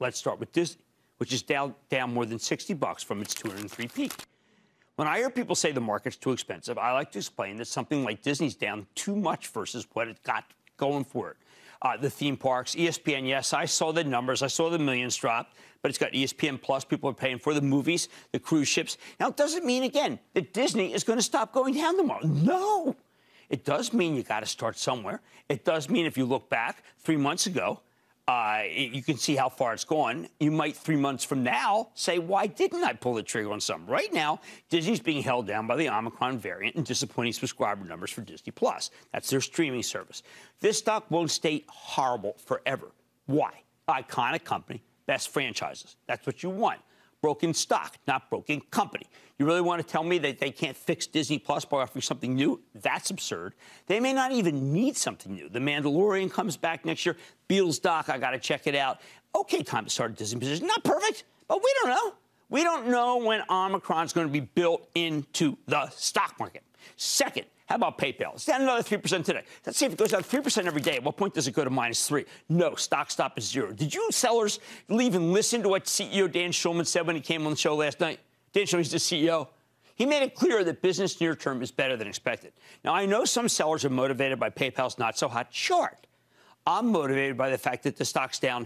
Let's start with Disney, which is down more than $60 from its 203 peak. When I hear people say the market's too expensive, I like to explain that something like Disney's down too much versus what it got going for it. The theme parks, ESPN, yes, I saw the numbers. I saw the millions drop, but it's got ESPN Plus. People are paying for the movies, the cruise ships. Now, it doesn't mean, again, that Disney is going to stop going down tomorrow. No. It does mean you got to start somewhere. It does mean if you look back 3 months ago, you can see how far it's gone. You might 3 months from now say, why didn't I pull the trigger on something? Right now, Disney's being held down by the Omicron variant and disappointing subscriber numbers for Disney Plus. That's their streaming service. This stock won't stay horrible forever. Why? Iconic company, best franchises. That's what you want. Broken stock, not broken company. You really want to tell me that they can't fix Disney Plus by offering something new? That's absurd. They may not even need something new. The Mandalorian comes back next year. Beatles doc, I got to check it out. Okay, time to start a Disney position. Not perfect, but we don't know. We don't know when Omicron's going to be built into the stock market. Second, how about PayPal? It's down another 3% today. Let's see if it goes down 3% every day. At what point does it go to -3? No, stock stop is 0. Did you sellers even listen to what CEO Dan Schulman said when he came on the show last night? Dan Schulman's the CEO. He made it clear that business near term is better than expected. Now, I know some sellers are motivated by PayPal's not-so-hot chart. I'm motivated by the fact that the stock's down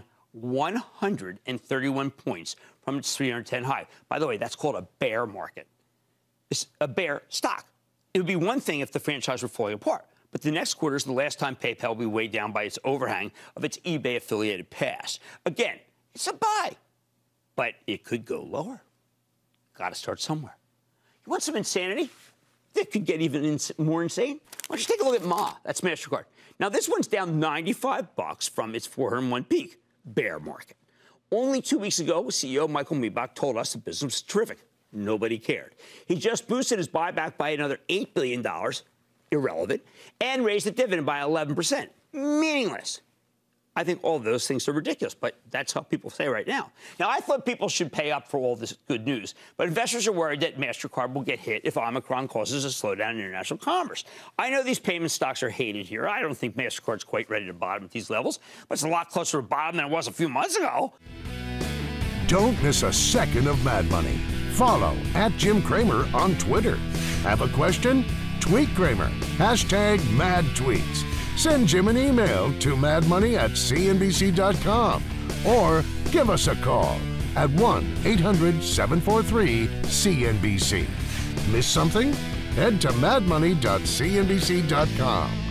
131 points from its 310 high. By the way, that's called a bear market. It's a bear stock. It would be one thing if the franchise were falling apart, but the next quarter is the last time PayPal will be weighed down by its overhang of its eBay-affiliated past. Again, it's a buy, but it could go lower. Got to start somewhere. You want some insanity? That could get even more insane? Why don't you take a look at Ma? That's Mastercard. Now, this one's down $95 from its 401 peak. Bear market. Only 2 weeks ago, CEO Michael Miebach told us the business was terrific. Nobody cared. He just boosted his buyback by another $8 billion, irrelevant, and raised the dividend by 11%. Meaningless. I think all of those things are ridiculous, but that's how people say right now. Now, I thought people should pay up for all this good news, but investors are worried that Mastercard will get hit if Omicron causes a slowdown in international commerce. I know these payment stocks are hated here. I don't think Mastercard's quite ready to bottom at these levels, but it's a lot closer to bottom than it was a few months ago. Don't miss a second of Mad Money. Follow @Jim Cramer on Twitter. Have a question? Tweet Cramer. #MadTweets. Send Jim an email to madmoney@cnbc.com or give us a call at 1-800-743-CNBC. Miss something? Head to madmoney.cnbc.com.